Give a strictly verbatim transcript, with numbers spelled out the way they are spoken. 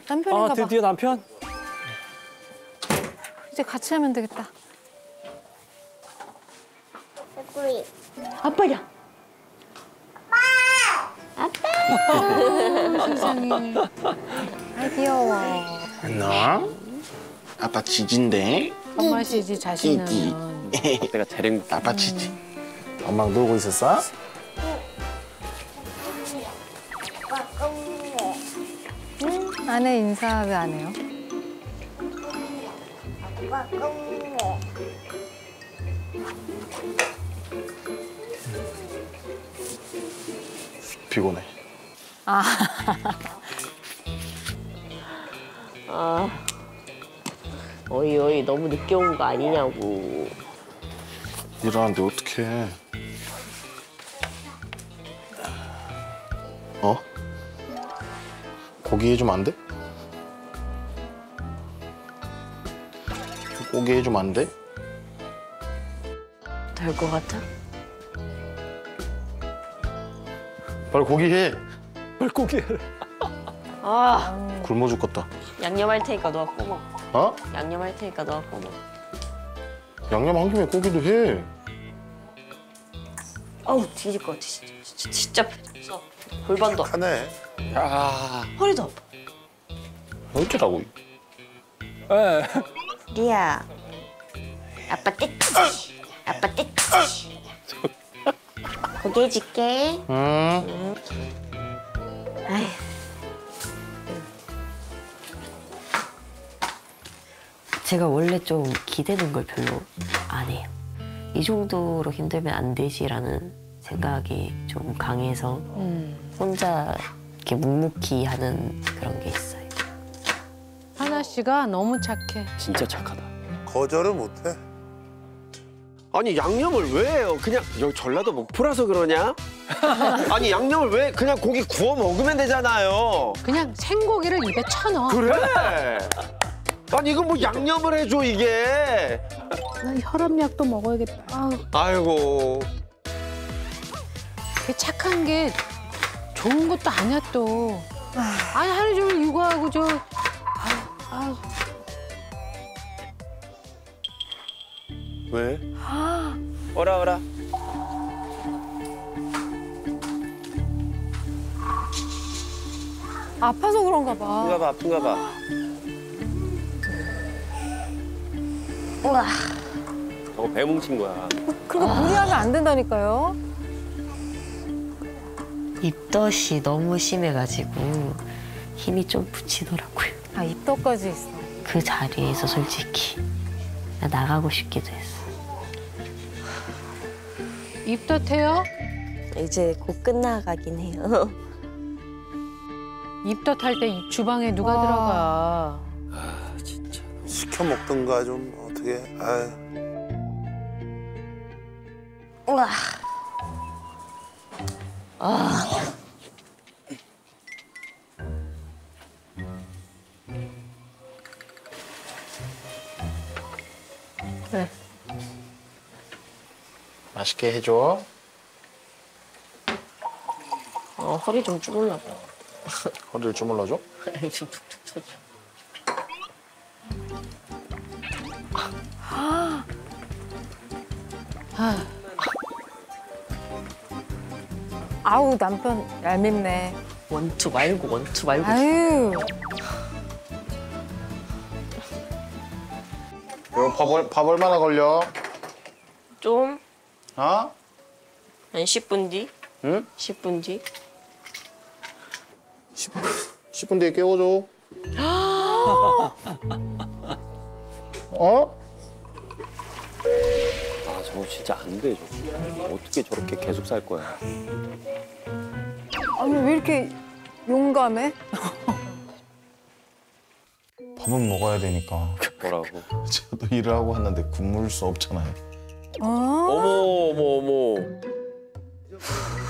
남편인가 봐. 아, 드디어 남편? 이제 같이 하면 되겠다. 우리. 아빠야. 아빠. 세상에. 아 귀여워. 너? 아빠 지진데? 엄마 씨지 자신은. 내가 재능 아빠 지지. 엄마랑 놀고 있었어? 응? 아내 인사 왜 안 해요? 피곤해. 아. 아, 어이 어이 너무 늦게 온 거 아니냐고. 일어났는데 어떡해. 어? 고기 해주면 안 돼? 고기 해주면 안 돼? 될 것 같아? 빨리 고기 해. 빨리 고기. 아, 굶어 죽겠다. 양념할 테니까 너가 꼬먹. 어? 양념할 테니까 너가 꼬먹. 양념 한 김에 고기도 해. 아우 뒤질 것 같아 진짜. 진짜, 진짜 진짜. 골반도 아파. 하네. 야. 허리도 아파. 어쩌라고. 예. 리아. 아빠 떼치. 아빠 떼치. 고기 해줄게. 응. 아휴. 제가 원래 좀 기대는 걸 별로 안 해요. 이 정도로 힘들면 안 되지라는 생각이 좀 강해서 혼자 이렇게 묵묵히 하는 그런 게 있어요. 하나 씨가 너무 착해. 진짜 착하다. 거절을 못해. 아니 양념을 왜 해요? 그냥 여기 전라도 목포라서 그러냐? 아니 양념을 왜 그냥 고기 구워 먹으면 되잖아요. 그냥 생고기를 입에 쳐넣어. 그래. 아니 이거 뭐 양념을 해줘 이게. 나 혈압약도 먹어야겠다. 아우, 아이고. 걔 착한 게 좋은 것도 아니야 또. 아니 하루 종일 육아하고 저. 아유, 아유. 왜? 어라 어라. 아파서 그런가 봐. 아픈가 봐 아픈가 봐. 우와. 저거 배 뭉친 거야. 그러니까 무리하면 안 된다니까요. 입덧이 너무 심해가지고 힘이 좀 붙이더라고요. 아 입덧까지 있어. 그 자리에서 솔직히 나 나가고 싶기도 했어. 입덧해요? 이제 곧 끝나가긴 해요. 입덧할 때 주방에 누가 와. 들어가. 아, 진짜. 시켜 먹든가 좀 어떻게. 아유. 우와. 아. 그래. 맛있게 해줘. 어, 허리 좀 주물러. 허리를 주물러줘? 좀 툭툭 쳐줘. 아우 남편 얄밉네. 원투 말고 원투 말고. 아유. 이거 밥, 얼- 밥 얼마나 걸려? 좀? 어? 한 십 분 뒤? 응? 십 분 뒤? 십 분 뒤에 깨워줘. 어? 아, 저거 진짜 안 돼, 저거. 어떻게 저렇게 계속 살 거야. 아니 왜 이렇게 용감해? 밥은 먹어야 되니까. 뭐라고. 저도 일을 하고 왔는데 굶을 수 없잖아요. 어? 어머 어머 어머.